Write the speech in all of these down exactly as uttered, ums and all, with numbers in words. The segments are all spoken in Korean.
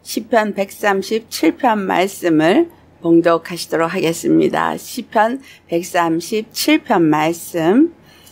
시편 백삼십칠 편 말씀을 봉독하시도록 하겠습니다. 시편 백삼십칠 편 말씀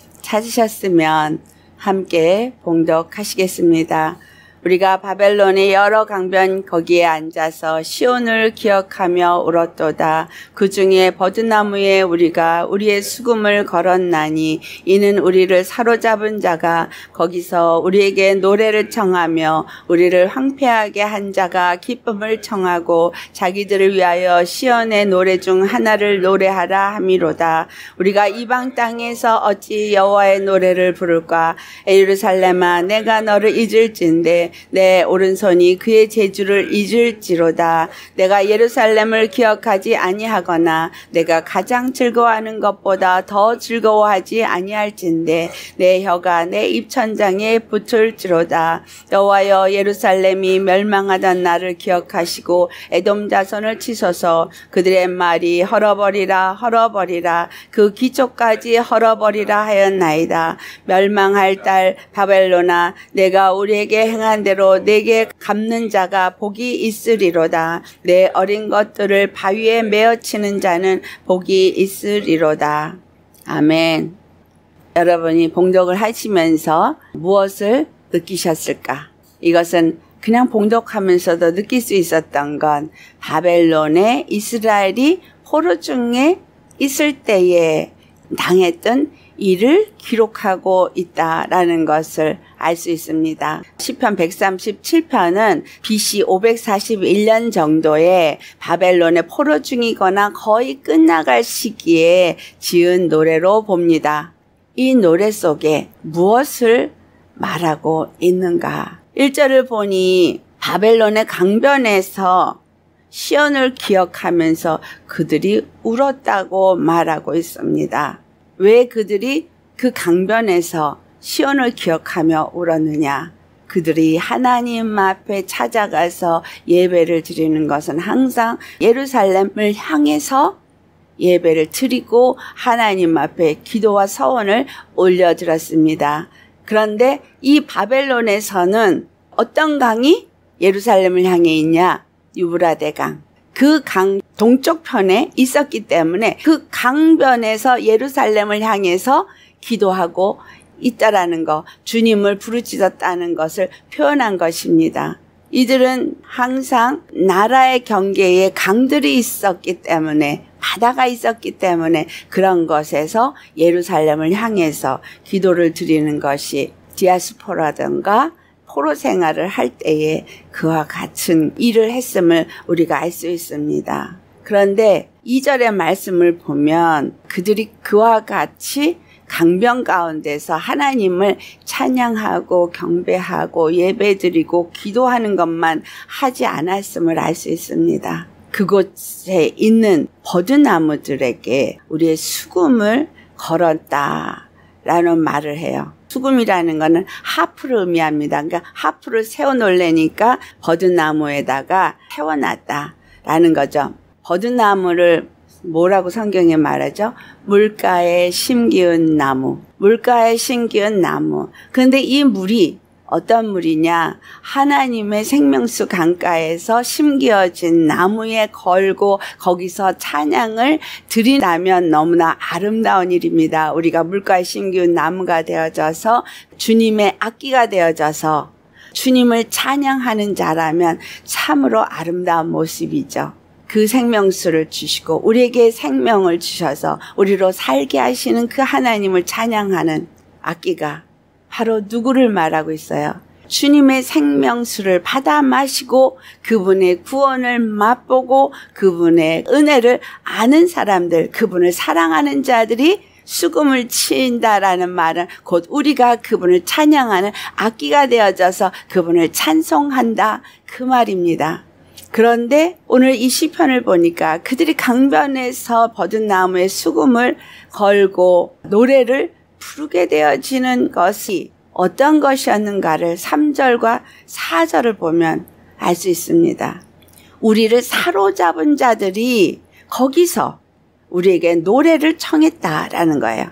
찾으셨으면 함께 봉독하시겠습니다. 우리가 바벨론의 여러 강변 거기에 앉아서 시온을 기억하며 울었도다. 그 중에 버드나무에 우리가 우리의 수금을 걸었나니 이는 우리를 사로잡은 자가 거기서 우리에게 노래를 청하며 우리를 황폐하게 한 자가 기쁨을 청하고 자기들을 위하여 시온의 노래 중 하나를 노래하라 함이로다. 우리가 이방 땅에서 어찌 여호와의 노래를 부를까? 예루살렘아, 내가 너를 잊을진대 내 오른손이 그의 재주를 잊을지로다. 내가 예루살렘을 기억하지 아니하거나 내가 가장 즐거워하는 것보다 더 즐거워하지 아니할진대 내 혀가 내 입천장에 붙을지로다. 여호와여, 예루살렘이 멸망하던 날을 기억하시고 에돔 자손을 치소서. 그들의 말이 헐어버리라 헐어버리라 그 기초까지 헐어버리라 하였나이다. 멸망할 딸 바벨론아, 내가 우리에게 행한 대로 내게 갚는 자가 복이 있으리로다. 내 어린 것들을 바위에 메어치는 자는 복이 있으리로다. 아멘. 여러분이 봉독을 하시면서 무엇을 느끼셨을까? 이것은 그냥 봉독하면서도 느낄 수 있었던 건 바벨론에 이스라엘이 포로 중에 있을 때에 당했던 이를 기록하고 있다라는 것을 알 수 있습니다. 시편 백삼십칠 편은 비씨 오백사십일 년 정도에 바벨론의 포로 중이거나 거의 끝나갈 시기에 지은 노래로 봅니다. 이 노래 속에 무엇을 말하고 있는가? 일 절을 보니 바벨론의 강변에서 시온을 기억하면서 그들이 울었다고 말하고 있습니다. 왜 그들이 그 강변에서 시온을 기억하며 울었느냐? 그들이 하나님 앞에 찾아가서 예배를 드리는 것은 항상 예루살렘을 향해서 예배를 드리고 하나님 앞에 기도와 서원을 올려드렸습니다. 그런데 이 바벨론에서는 어떤 강이 예루살렘을 향해 있냐? 유브라데 강. 그 강 동쪽 편에 있었기 때문에 그 강변에서 예루살렘을 향해서 기도하고 있다라는 거, 주님을 부르짖었다는 것을 표현한 것입니다. 이들은 항상 나라의 경계에 강들이 있었기 때문에, 바다가 있었기 때문에 그런 것에서 예루살렘을 향해서 기도를 드리는 것이 디아스포라든가 포로 생활을 할 때에 그와 같은 일을 했음을 우리가 알 수 있습니다. 그런데 이 절의 말씀을 보면 그들이 그와 같이 강변 가운데서 하나님을 찬양하고 경배하고 예배드리고 기도하는 것만 하지 않았음을 알 수 있습니다. 그곳에 있는 버드나무들에게 우리의 수금을 걸었다라는 말을 해요. 수금이라는 거는 하프를 의미합니다. 그러니까 하프를 세워놓으려니까 버드나무에다가 세워놨다라는 거죠. 버드나무를 뭐라고 성경에 말하죠? 물가에 심기운 나무. 물가에 심기운 나무. 그런데 이 물이 어떤 물이냐? 하나님의 생명수 강가에서 심기어진 나무에 걸고 거기서 찬양을 드린다면 너무나 아름다운 일입니다. 우리가 물가에 심기운 나무가 되어져서 주님의 악기가 되어져서 주님을 찬양하는 자라면 참으로 아름다운 모습이죠. 그 생명수를 주시고 우리에게 생명을 주셔서 우리로 살게 하시는 그 하나님을 찬양하는 악기가 바로 누구를 말하고 있어요? 주님의 생명수를 받아 마시고 그분의 구원을 맛보고 그분의 은혜를 아는 사람들, 그분을 사랑하는 자들이 수금을 치인다라는 말은 곧 우리가 그분을 찬양하는 악기가 되어져서 그분을 찬송한다, 그 말입니다. 그런데 오늘 이 시편을 보니까 그들이 강변에서 버든나무에 수금을 걸고 노래를 부르게 되어지는 것이 어떤 것이었는가를 삼 절과 사 절을 보면 알 수 있습니다. 우리를 사로잡은 자들이 거기서 우리에게 노래를 청했다라는 거예요.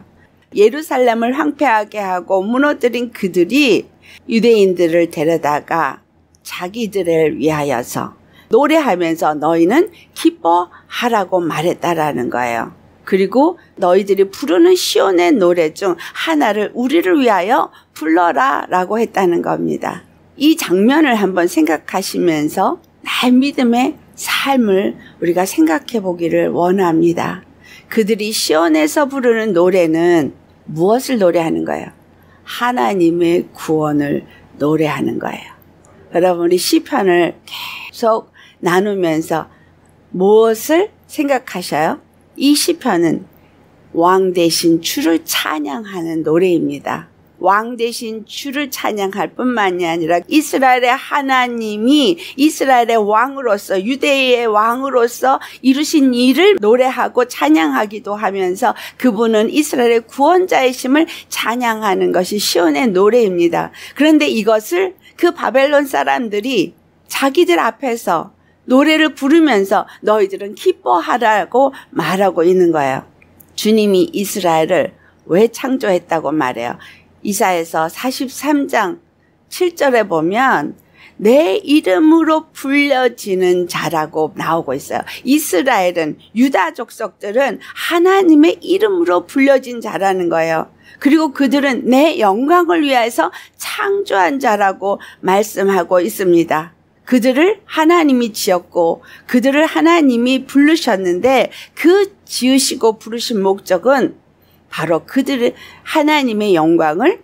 예루살렘을 황폐하게 하고 무너뜨린 그들이 유대인들을 데려다가 자기들을 위하여서 노래하면서 너희는 기뻐하라고 말했다라는 거예요. 그리고 너희들이 부르는 시온의 노래 중 하나를 우리를 위하여 불러라 라고 했다는 겁니다. 이 장면을 한번 생각하시면서 나의 믿음의 삶을 우리가 생각해 보기를 원합니다. 그들이 시온에서 부르는 노래는 무엇을 노래하는 거예요? 하나님의 구원을 노래하는 거예요. 여러분, 우리 시편을 계속 나누면서 무엇을 생각하셔요? 이 시편은 왕 대신 주를 찬양하는 노래입니다. 왕 대신 주를 찬양할 뿐만이 아니라 이스라엘의 하나님이 이스라엘의 왕으로서 유대의 왕으로서 이루신 일을 노래하고 찬양하기도 하면서 그분은 이스라엘의 구원자이심을 찬양하는 것이 시온의 노래입니다. 그런데 이것을 그 바벨론 사람들이 자기들 앞에서 노래를 부르면서 너희들은 기뻐하라고 말하고 있는 거예요. 주님이 이스라엘을 왜 창조했다고 말해요? 이사야서 사십삼 장 칠 절에 보면 내 이름으로 불려지는 자라고 나오고 있어요. 이스라엘은, 유다 족속들은 하나님의 이름으로 불려진 자라는 거예요. 그리고 그들은 내 영광을 위해서 창조한 자라고 말씀하고 있습니다. 그들을 하나님이 지었고 그들을 하나님이 부르셨는데 그 지으시고 부르신 목적은 바로 그들을 하나님의 영광을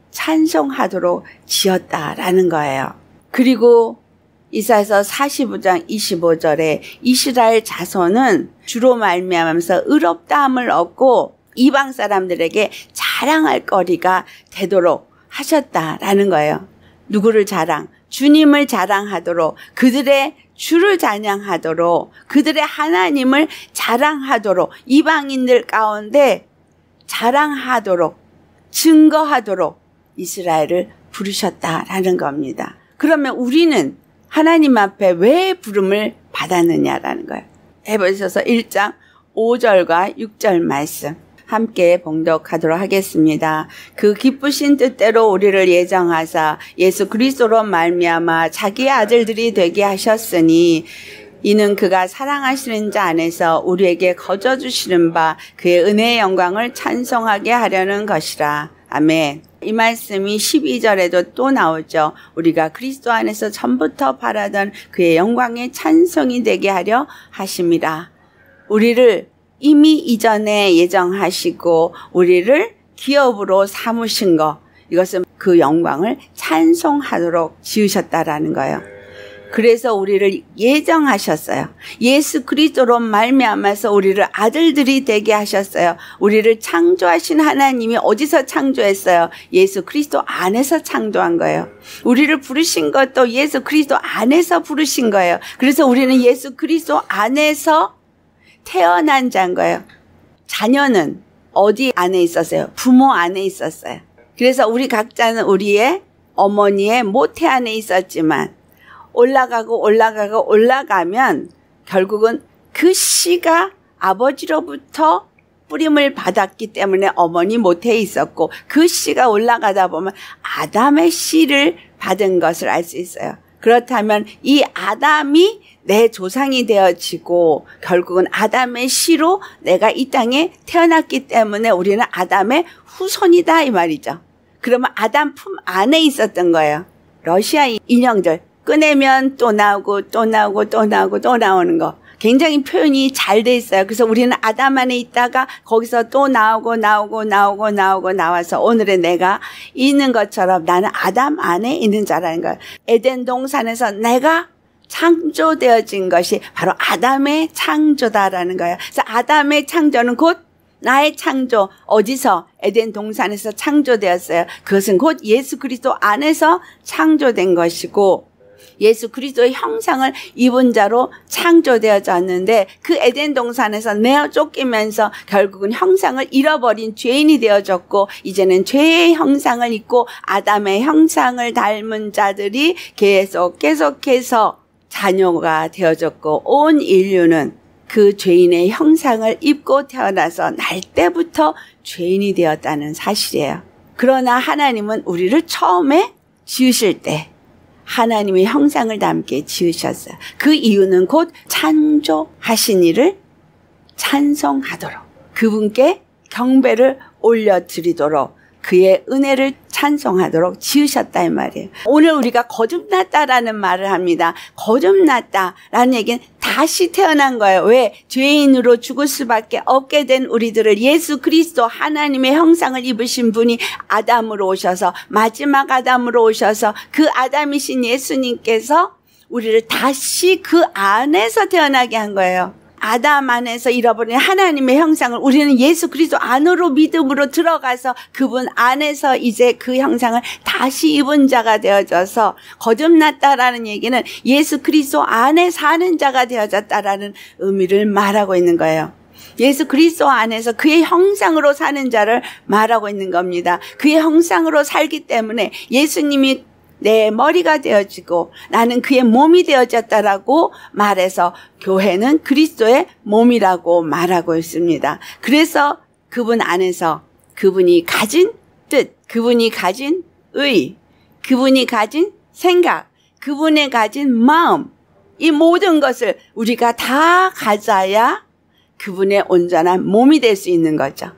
찬송하도록 지었다라는 거예요. 그리고 이사야서 사십오 장 이십오 절에 이스라엘 자손은 주로 말미암아서 의롭다함을 얻고 이방 사람들에게 자랑할 거리가 되도록 하셨다라는 거예요. 누구를 자랑? 주님을 자랑하도록, 그들의 주를 찬양하도록, 그들의 하나님을 자랑하도록, 이방인들 가운데 자랑하도록, 증거하도록 이스라엘을 부르셨다라는 겁니다. 그러면 우리는 하나님 앞에 왜 부름을 받았느냐라는 거예요. 에베소서 일 장 오 절과 육 절 말씀 함께 봉독하도록 하겠습니다. 그 기쁘신 뜻대로 우리를 예정하사 예수 그리스도로 말미암아 자기의 아들들이 되게 하셨으니 이는 그가 사랑하시는 자 안에서 우리에게 거저 주시는 바 그의 은혜의 영광을 찬송하게 하려는 것이라. 아멘. 이 말씀이 십이 절에도 또 나오죠. 우리가 그리스도 안에서 전부터 바라던 그의 영광의 찬송이 되게 하려 하심이라. 우리를 이미 이전에 예정하시고 우리를 기업으로 삼으신 것, 이것은 그 영광을 찬송하도록 지으셨다라는 거예요. 그래서 우리를 예정하셨어요. 예수 그리스도로 말미암아서 우리를 아들들이 되게 하셨어요. 우리를 창조하신 하나님이 어디서 창조했어요? 예수 그리스도 안에서 창조한 거예요. 우리를 부르신 것도 예수 그리스도 안에서 부르신 거예요. 그래서 우리는 예수 그리스도 안에서 태어난 자인 거예요. 자녀는 어디 안에 있었어요? 부모 안에 있었어요. 그래서 우리 각자는 우리의 어머니의 모태 안에 있었지만 올라가고 올라가고 올라가면 결국은 그 씨가 아버지로부터 뿌림을 받았기 때문에 어머니 모태에 있었고 그 씨가 올라가다 보면 아담의 씨를 받은 것을 알 수 있어요. 그렇다면 이 아담이 내 조상이 되어지고 결국은 아담의 씨로 내가 이 땅에 태어났기 때문에 우리는 아담의 후손이다 이 말이죠. 그러면 아담 품 안에 있었던 거예요. 러시아 인형들 꺼내면 또 나오고 또 나오고 또 나오고 또 나오는 거 굉장히 표현이 잘 돼 있어요. 그래서 우리는 아담 안에 있다가 거기서 또 나오고 나오고 나오고 나오고 나와서 오늘의 내가 있는 것처럼 나는 아담 안에 있는 자라는 거예요. 에덴 동산에서 내가 창조되어진 것이 바로 아담의 창조다라는 거예요. 그래서 아담의 창조는 곧 나의 창조, 어디서? 에덴 동산에서 창조되었어요. 그것은 곧 예수 그리스도 안에서 창조된 것이고 예수 그리스도의 형상을 입은 자로 창조되어졌는데 그 에덴 동산에서 내어 쫓기면서 결국은 형상을 잃어버린 죄인이 되어졌고 이제는 죄의 형상을 입고 아담의 형상을 닮은 자들이 계속 계속해서 자녀가 되어졌고 온 인류는 그 죄인의 형상을 입고 태어나서 날 때부터 죄인이 되었다는 사실이에요. 그러나 하나님은 우리를 처음에 지으실 때 하나님의 형상을 담게 지으셨어요. 그 이유는 곧 창조하신 이를 찬송하도록, 그분께 경배를 올려드리도록, 그의 은혜를 찬송하도록 지으셨다 이 말이에요. 오늘 우리가 거듭났다라는 말을 합니다. 거듭났다라는 얘기는 다시 태어난 거예요. 왜? 죄인으로 죽을 수밖에 없게 된 우리들을 예수 그리스도 하나님의 형상을 입으신 분이 아담으로 오셔서, 마지막 아담으로 오셔서 그 아담이신 예수님께서 우리를 다시 그 안에서 태어나게 한 거예요. 아담 안에서 잃어버린 하나님의 형상을 우리는 예수 그리스도 안으로 믿음으로 들어가서 그분 안에서 이제 그 형상을 다시 입은 자가 되어져서, 거듭났다라는 얘기는 예수 그리스도 안에 사는 자가 되어졌다라는 의미를 말하고 있는 거예요. 예수 그리스도 안에서 그의 형상으로 사는 자를 말하고 있는 겁니다. 그의 형상으로 살기 때문에 예수님이 내 머리가 되어지고 나는 그의 몸이 되어졌다라고 말해서 교회는 그리스도의 몸이라고 말하고 있습니다. 그래서 그분 안에서 그분이 가진 뜻, 그분이 가진 의, 그분이 가진 생각, 그분이 가진 마음, 이 모든 것을 우리가 다 가져야 그분의 온전한 몸이 될 수 있는 거죠.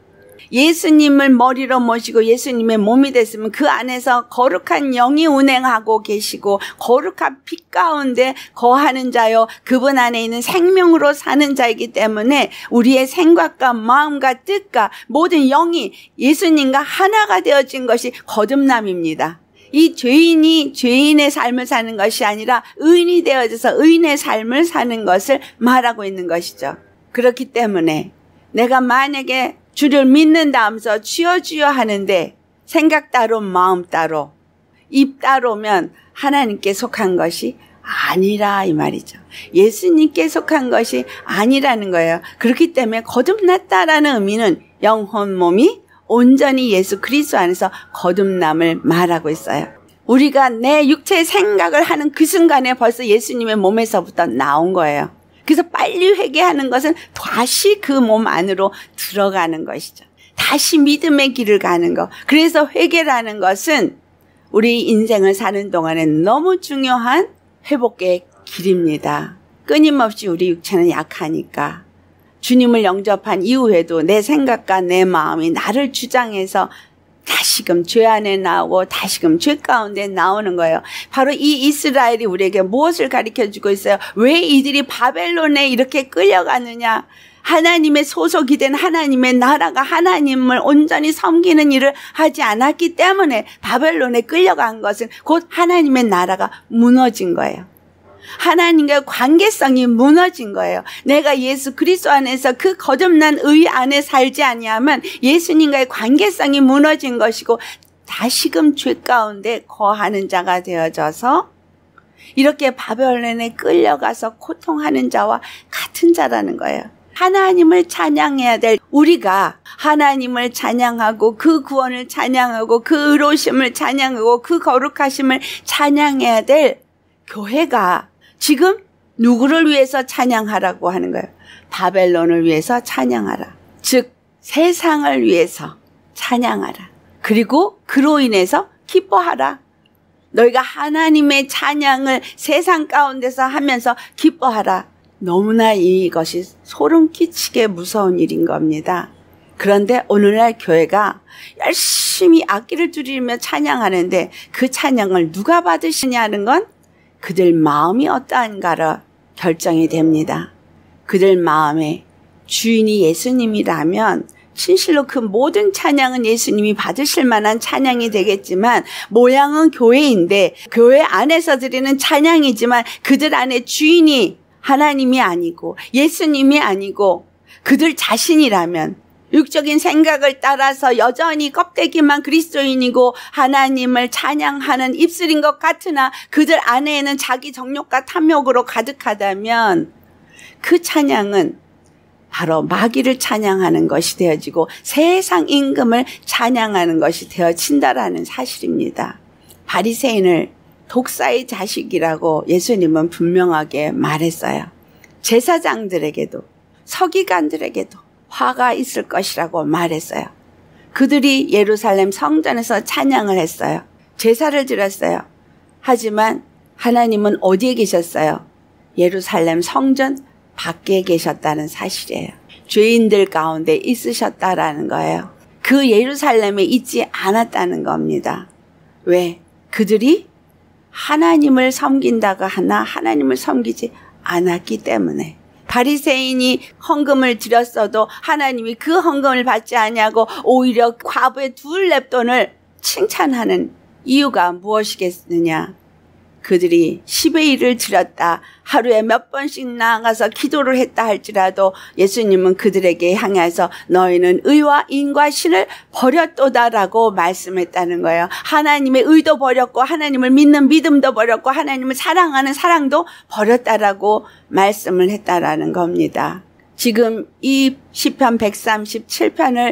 예수님을 머리로 모시고 예수님의 몸이 됐으면 그 안에서 거룩한 영이 운행하고 계시고 거룩한 빛 가운데 거하는 자요, 그분 안에 있는 생명으로 사는 자이기 때문에 우리의 생각과 마음과 뜻과 모든 영이 예수님과 하나가 되어진 것이 거듭남입니다. 이 죄인이 죄인의 삶을 사는 것이 아니라 의인이 되어져서 의인의 삶을 사는 것을 말하고 있는 것이죠. 그렇기 때문에 내가 만약에 주를 믿는다 하면서 주여 주여 하는데 생각 따로 마음 따로 입 따로면 하나님께 속한 것이 아니라 이 말이죠. 예수님께 속한 것이 아니라는 거예요. 그렇기 때문에 거듭났다라는 의미는 영혼 몸이 온전히 예수 그리스도 안에서 거듭남을 말하고 있어요. 우리가 내 육체의 생각을 하는 그 순간에 벌써 예수님의 몸에서부터 나온 거예요. 그래서 빨리 회개하는 것은 다시 그 몸 안으로 들어가는 것이죠. 다시 믿음의 길을 가는 것. 그래서 회개라는 것은 우리 인생을 사는 동안에 너무 중요한 회복의 길입니다. 끊임없이 우리 육체는 약하니까 주님을 영접한 이후에도 내 생각과 내 마음이 나를 주장해서 다시금 죄 안에 나오고 다시금 죄 가운데 나오는 거예요. 바로 이 이스라엘이 우리에게 무엇을 가르쳐주고 있어요? 왜 이들이 바벨론에 이렇게 끌려가느냐? 하나님의 소속이 된 하나님의 나라가 하나님을 온전히 섬기는 일을 하지 않았기 때문에 바벨론에 끌려간 것은 곧 하나님의 나라가 무너진 거예요. 하나님과의 관계성이 무너진 거예요. 내가 예수 그리스도 안에서 그 거듭난 의 안에 살지 아니하면 예수님과의 관계성이 무너진 것이고 다시금 죄 가운데 거하는 자가 되어져서 이렇게 바벨론에 끌려가서 고통하는 자와 같은 자라는 거예요. 하나님을 찬양해야 될 우리가 하나님을 찬양하고 그 구원을 찬양하고 그 의로우심을 찬양하고 그 거룩하심을 찬양해야 될 교회가 지금 누구를 위해서 찬양하라고 하는 거예요? 바벨론을 위해서 찬양하라. 즉 세상을 위해서 찬양하라. 그리고 그로 인해서 기뻐하라. 너희가 하나님의 찬양을 세상 가운데서 하면서 기뻐하라. 너무나 이것이 소름 끼치게 무서운 일인 겁니다. 그런데 오늘날 교회가 열심히 악기를 두드리며 찬양하는데 그 찬양을 누가 받으시냐는 건 그들 마음이 어떠한가로 결정이 됩니다. 그들 마음에 주인이 예수님이라면 진실로 그 모든 찬양은 예수님이 받으실 만한 찬양이 되겠지만 모양은 교회인데 교회 안에서 드리는 찬양이지만 그들 안에 주인이 하나님이 아니고 예수님이 아니고 그들 자신이라면 육적인 생각을 따라서 여전히 껍데기만 그리스도인이고 하나님을 찬양하는 입술인 것 같으나 그들 안에는 자기 정욕과 탐욕으로 가득하다면 그 찬양은 바로 마귀를 찬양하는 것이 되어지고 세상 임금을 찬양하는 것이 되어진다라는 사실입니다. 바리새인을 독사의 자식이라고 예수님은 분명하게 말했어요. 제사장들에게도 서기관들에게도 화가 있을 것이라고 말했어요. 그들이 예루살렘 성전에서 찬양을 했어요. 제사를 드렸어요. 하지만 하나님은 어디에 계셨어요? 예루살렘 성전 밖에 계셨다는 사실이에요. 죄인들 가운데 있으셨다라는 거예요. 그 예루살렘에 있지 않았다는 겁니다. 왜? 그들이 하나님을 섬긴다가 하나 하나님을 섬기지 않았기 때문에. 바리새인이 헌금을 드렸어도 하나님이 그 헌금을 받지 아니하고 오히려 과부의 둘 렙돈을 칭찬하는 이유가 무엇이겠느냐? 그들이 십의 일을 드렸다. 하루에 몇 번씩 나아가서 기도를 했다 할지라도 예수님은 그들에게 향해서 너희는 의와 인과 신을 버렸도다라고 말씀했다는 거예요. 하나님의 의도 버렸고 하나님을 믿는 믿음도 버렸고 하나님을 사랑하는 사랑도 버렸다라고 말씀을 했다라는 겁니다. 지금 이 시편 백삼십칠 편을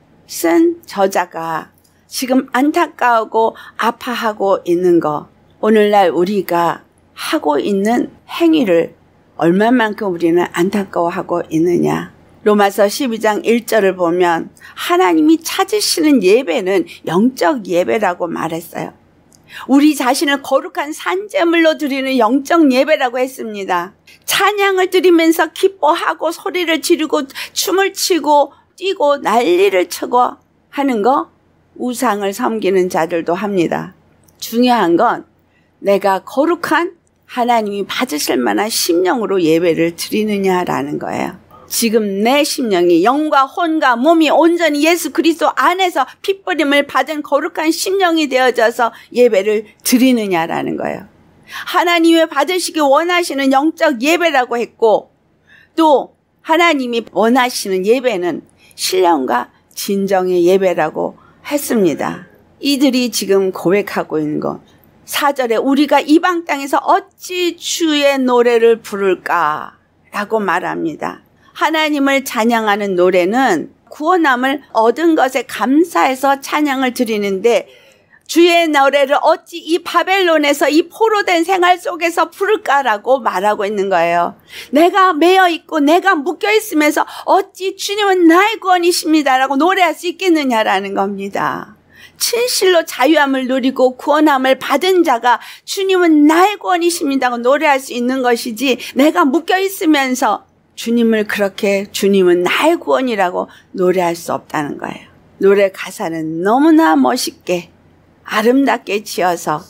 쓴 저자가 지금 안타까워하고 아파하고 있는 거, 오늘날 우리가 하고 있는 행위를 얼마만큼 우리는 안타까워하고 있느냐. 로마서 십이 장 일 절을 보면 하나님이 찾으시는 예배는 영적 예배라고 말했어요. 우리 자신을 거룩한 산제물로 드리는 영적 예배라고 했습니다. 찬양을 드리면서 기뻐하고 소리를 지르고 춤을 추고 뛰고 난리를 치고 하는 거 우상을 섬기는 자들도 합니다. 중요한 건 내가 거룩한 하나님이 받으실 만한 심령으로 예배를 드리느냐라는 거예요. 지금 내 심령이 영과 혼과 몸이 온전히 예수 그리스도 안에서 핏부림을 받은 거룩한 심령이 되어져서 예배를 드리느냐라는 거예요. 하나님이 받으시기 원하시는 영적 예배라고 했고, 또 하나님이 원하시는 예배는 신령과 진정의 예배라고 했습니다. 이들이 지금 고백하고 있는 것, 사 절에 우리가 이방 땅에서 어찌 주의 노래를 부를까 라고 말합니다. 하나님을 찬양하는 노래는 구원함을 얻은 것에 감사해서 찬양을 드리는데, 주의 노래를 어찌 이 바벨론에서 이 포로된 생활 속에서 부를까라고 말하고 있는 거예요. 내가 매여 있고 내가 묶여 있으면서 어찌 주님은 나의 구원이십니다라고 노래할 수 있겠느냐라는 겁니다. 진실로 자유함을 누리고 구원함을 받은 자가 주님은 나의 구원이십니다고 노래할 수 있는 것이지, 내가 묶여 있으면서 주님을 그렇게 주님은 나의 구원이라고 노래할 수 없다는 거예요. 노래 가사는 너무나 멋있게 아름답게 지어서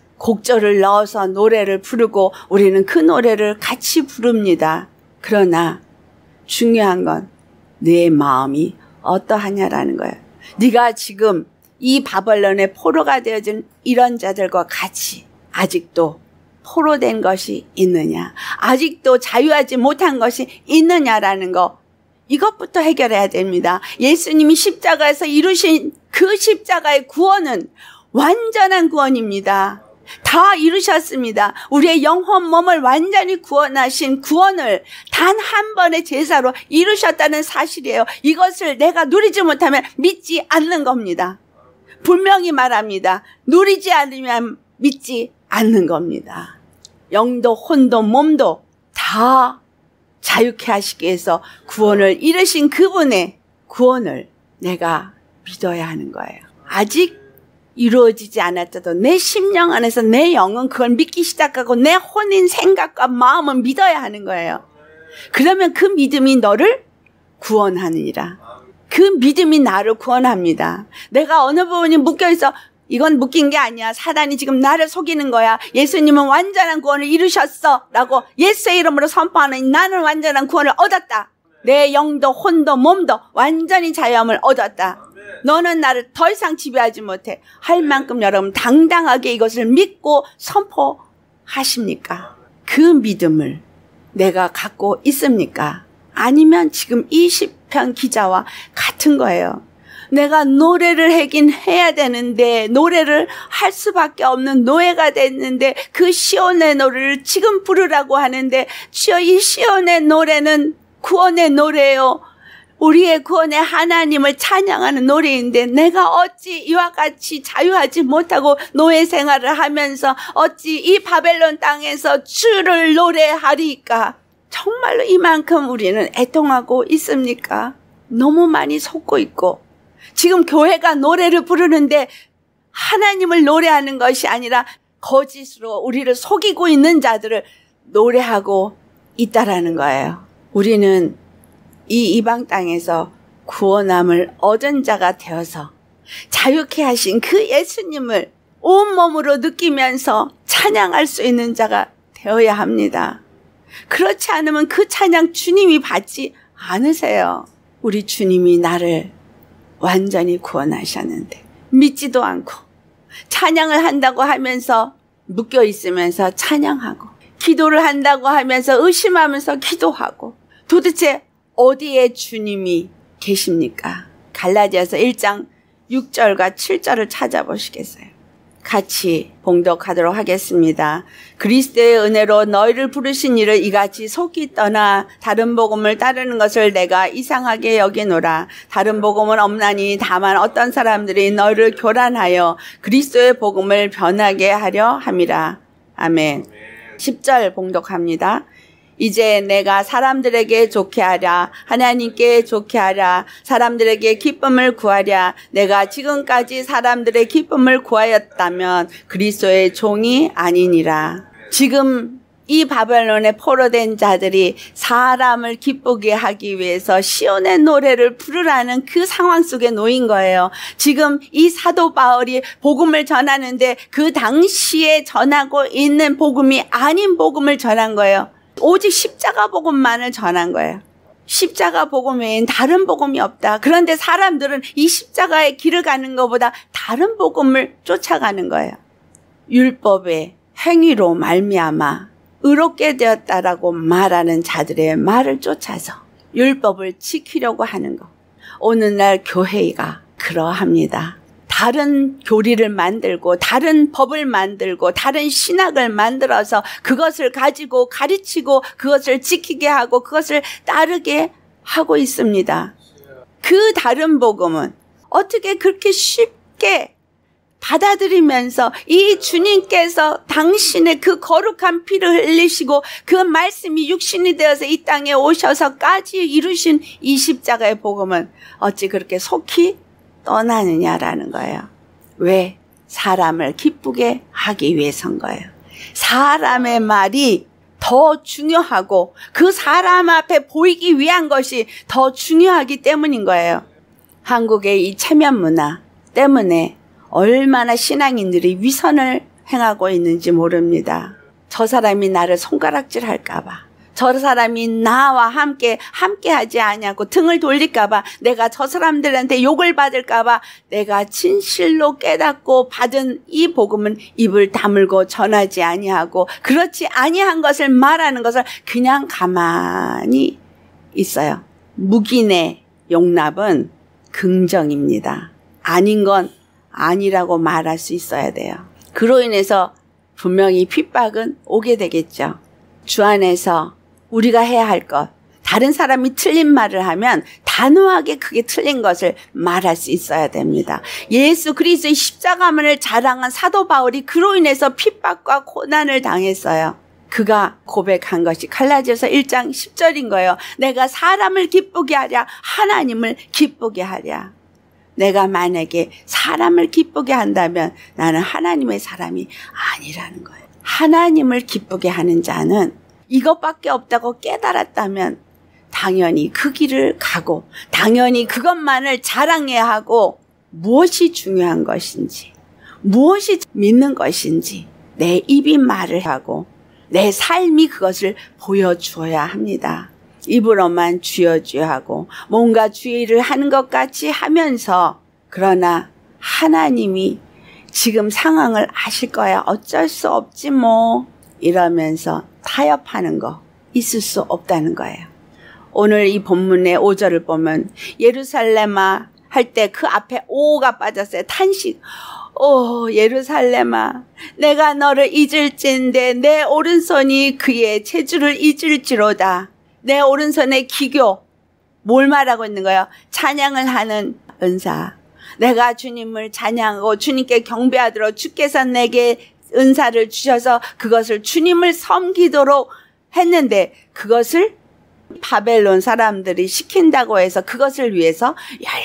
곡절을 넣어서 노래를 부르고 우리는 그 노래를 같이 부릅니다. 그러나 중요한 건 내 마음이 어떠하냐라는 거예요. 네가 지금 이 바벨론의 포로가 되어진 이런 자들과 같이 아직도 포로된 것이 있느냐, 아직도 자유하지 못한 것이 있느냐라는 거, 이것부터 해결해야 됩니다. 예수님이 십자가에서 이루신 그 십자가의 구원은 완전한 구원입니다. 다 이루셨습니다. 우리의 영혼 몸을 완전히 구원하신 구원을 단 한 번의 제사로 이루셨다는 사실이에요. 이것을 내가 누리지 못하면 믿지 않는 겁니다. 분명히 말합니다. 누리지 않으면 믿지 않는 겁니다. 영도 혼도 몸도 다 자유케 하시기 위해서 구원을 이루신 그분의 구원을 내가 믿어야 하는 거예요. 아직 이루어지지 않았어도 내 심령 안에서 내 영은 그걸 믿기 시작하고 내 혼인 생각과 마음은 믿어야 하는 거예요. 그러면 그 믿음이 너를 구원하느니라. 그 믿음이 나를 구원합니다. 내가 어느 부분이 묶여있어, 이건 묶인 게 아니야. 사단이 지금 나를 속이는 거야. 예수님은 완전한 구원을 이루셨어 라고 예수의 이름으로 선포하는 나는 완전한 구원을 얻었다. 내 영도 혼도 몸도 완전히 자유함을 얻었다. 너는 나를 더 이상 지배하지 못해 할 만큼 여러분 당당하게 이것을 믿고 선포하십니까? 그 믿음을 내가 갖고 있습니까? 아니면 지금 이 시편 기자와 같은 거예요. 내가 노래를 하긴 해야 되는데, 노래를 할 수밖에 없는 노예가 됐는데 그 시온의 노래를 지금 부르라고 하는데, 주여 이 시온의 노래는 구원의 노래예요. 우리의 구원의 하나님을 찬양하는 노래인데 내가 어찌 이와 같이 자유하지 못하고 노예 생활을 하면서 어찌 이 바벨론 땅에서 주를 노래하리까? 정말로 이만큼 우리는 애통하고 있습니까? 너무 많이 속고 있고, 지금 교회가 노래를 부르는데 하나님을 노래하는 것이 아니라 거짓으로 우리를 속이고 있는 자들을 노래하고 있다라는 거예요. 우리는 이 이방 땅에서 구원함을 얻은 자가 되어서 자유케 하신 그 예수님을 온몸으로 느끼면서 찬양할 수 있는 자가 되어야 합니다. 그렇지 않으면 그 찬양 주님이 받지 않으세요. 우리 주님이 나를 완전히 구원하셨는데 믿지도 않고 찬양을 한다고 하면서 묶여 있으면서 찬양하고 기도를 한다고 하면서 의심하면서 기도하고 도대체 어디에 주님이 계십니까? 갈라디아서 일 장 육 절과 칠 절을 찾아보시겠어요? 같이 봉독하도록 하겠습니다. 그리스도의 은혜로 너희를 부르신 이를 이같이 속히 떠나 다른 복음을 따르는 것을 내가 이상하게 여기노라. 다른 복음은 없나니 다만 어떤 사람들이 너희를 교란하여 그리스도의 복음을 변하게 하려 함이라. 아멘. 십 절 봉독합니다. 이제 내가 사람들에게 좋게 하랴, 하나님께 좋게 하랴, 사람들에게 기쁨을 구하랴. 내가 지금까지 사람들의 기쁨을 구하였다면 그리스도의 종이 아니니라. 지금 이 바벨론에 포로된 자들이 사람을 기쁘게 하기 위해서 시온의 노래를 부르라는 그 상황 속에 놓인 거예요. 지금 이 사도 바울이 복음을 전하는데 그 당시에 전하고 있는 복음이 아닌 복음을 전한 거예요. 오직 십자가 복음만을 전한 거예요. 십자가 복음 외엔 다른 복음이 없다. 그런데 사람들은 이 십자가의 길을 가는 것보다 다른 복음을 쫓아가는 거예요. 율법의 행위로 말미암아 의롭게 되었다라고 말하는 자들의 말을 쫓아서 율법을 지키려고 하는 것. 오늘날 교회가 그러합니다. 다른 교리를 만들고 다른 법을 만들고 다른 신학을 만들어서 그것을 가지고 가르치고 그것을 지키게 하고 그것을 따르게 하고 있습니다. 그 다른 복음은 어떻게 그렇게 쉽게 받아들이면서 이 주님께서 당신의 그 거룩한 피를 흘리시고 그 말씀이 육신이 되어서 이 땅에 오셔서까지 이루신 이 십자가의 복음은 어찌 그렇게 속히 떠나느냐라는 거예요. 왜? 사람을 기쁘게 하기 위해서인 거예요. 사람의 말이 더 중요하고 그 사람 앞에 보이기 위한 것이 더 중요하기 때문인 거예요. 한국의 이 체면 문화 때문에 얼마나 신앙인들이 위선을 행하고 있는지 모릅니다. 저 사람이 나를 손가락질 할까 봐, 저 사람이 나와 함께 함께 하지 아니하고 등을 돌릴까 봐, 내가 저 사람들한테 욕을 받을까 봐 내가 진실로 깨닫고 받은 이 복음은 입을 다물고 전하지 아니하고 그렇지 아니한 것을 말하는 것을 그냥 가만히 있어요. 묵인의 용납은 긍정입니다. 아닌 건 아니라고 말할 수 있어야 돼요. 그로 인해서 분명히 핍박은 오게 되겠죠. 주 안에서 우리가 해야 할 것, 다른 사람이 틀린 말을 하면 단호하게 그게 틀린 것을 말할 수 있어야 됩니다. 예수 그리스도의 십자가만을 자랑한 사도 바울이 그로 인해서 핍박과 고난을 당했어요. 그가 고백한 것이 갈라디아서 일 장 십 절인 거예요. 내가 사람을 기쁘게 하랴, 하나님을 기쁘게 하랴. 내가 만약에 사람을 기쁘게 한다면 나는 하나님의 사람이 아니라는 거예요. 하나님을 기쁘게 하는 자는 이것밖에 없다고 깨달았다면 당연히 그 길을 가고 당연히 그것만을 자랑해야 하고 무엇이 중요한 것인지 무엇이 믿는 것인지 내 입이 말을 하고 내 삶이 그것을 보여주어야 합니다. 입으로만 주여 주여 하고 뭔가 주의 일을 하는 것 같이 하면서 그러나 하나님이 지금 상황을 아실 거야. 어쩔 수 없지 뭐 이러면서 타협하는 거 있을 수 없다는 거예요. 오늘 이 본문의 오 절을 보면 예루살렘아 할 때 그 앞에 오가 빠졌어요. 탄식. 오 예루살렘아 내가 너를 잊을진데 내 오른손이 그의 체주를 잊을지로다. 내 오른손의 기교 뭘 말하고 있는 거예요? 찬양을 하는 은사. 내가 주님을 찬양하고 주님께 경배하도록 주께서 내게 은사를 주셔서 그것을 주님을 섬기도록 했는데 그것을 바벨론 사람들이 시킨다고 해서 그것을 위해서 열심히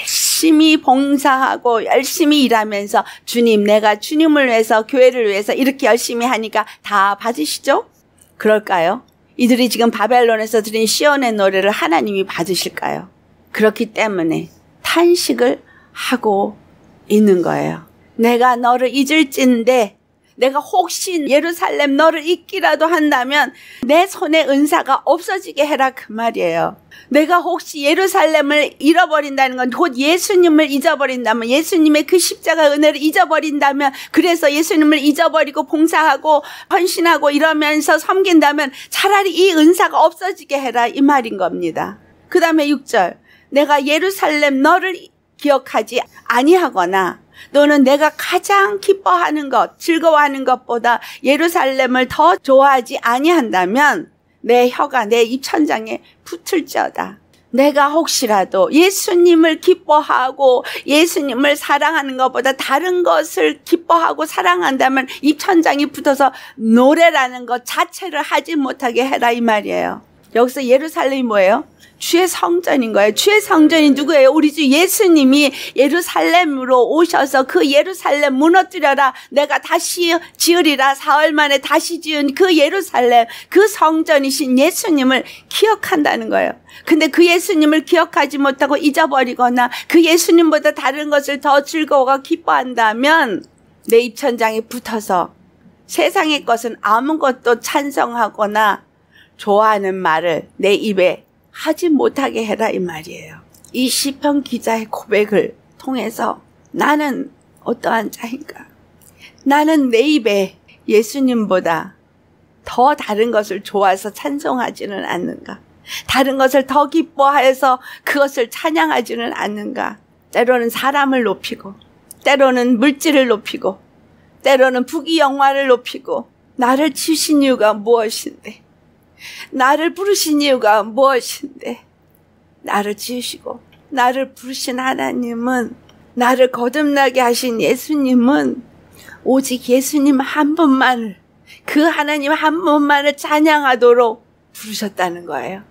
열심히 봉사하고 열심히 일하면서 주님, 내가 주님을 위해서, 교회를 위해서 이렇게 열심히 하니까 다 받으시죠? 그럴까요? 이들이 지금 바벨론에서 드린 시온의 노래를 하나님이 받으실까요? 그렇기 때문에 탄식을 하고 있는 거예요. 내가 너를 잊을진데, 내가 혹시 예루살렘 너를 잊기라도 한다면 내 손에 은사가 없어지게 해라, 그 말이에요. 내가 혹시 예루살렘을 잃어버린다는 건 곧 예수님을 잊어버린다면, 예수님의 그 십자가 은혜를 잊어버린다면, 그래서 예수님을 잊어버리고 봉사하고 헌신하고 이러면서 섬긴다면 차라리 이 은사가 없어지게 해라, 이 말인 겁니다. 그 다음에 육 절, 내가 예루살렘 너를 기억하지 아니하거나 너는 내가 가장 기뻐하는 것, 즐거워하는 것보다 예루살렘을 더 좋아하지 아니한다면 내 혀가 내 입천장에 붙을지어다. 내가 혹시라도 예수님을 기뻐하고 예수님을 사랑하는 것보다 다른 것을 기뻐하고 사랑한다면 입천장이 붙어서 노래라는 것 자체를 하지 못하게 해라, 이 말이에요. 여기서 예루살렘이 뭐예요? 주의 성전인 거예요. 주의 성전이 누구예요? 우리 주 예수님이 예루살렘으로 오셔서 그 예루살렘 무너뜨려라, 내가 다시 지으리라, 사흘 만에 다시 지은 그 예루살렘, 그 성전이신 예수님을 기억한다는 거예요. 근데 그 예수님을 기억하지 못하고 잊어버리거나 그 예수님보다 다른 것을 더 즐거워하고 기뻐한다면 내 입천장에 붙어서 세상의 것은 아무것도 찬성하거나 좋아하는 말을 내 입에 하지 못하게 해라, 이 말이에요. 이 시편 기자의 고백을 통해서 나는 어떠한 자인가? 나는 내 입에 예수님보다 더 다른 것을 좋아해서 찬송하지는 않는가? 다른 것을 더 기뻐해서 그것을 찬양하지는 않는가? 때로는 사람을 높이고, 때로는 물질을 높이고, 때로는 부귀영화를 높이고, 나를 치신 이유가 무엇인데? 나를 부르신 이유가 무엇인데? 나를 지으시고 나를 부르신 하나님은, 나를 거듭나게 하신 예수님은 오직 예수님 한 분만을, 그 하나님 한 분만을 찬양하도록 부르셨다는 거예요.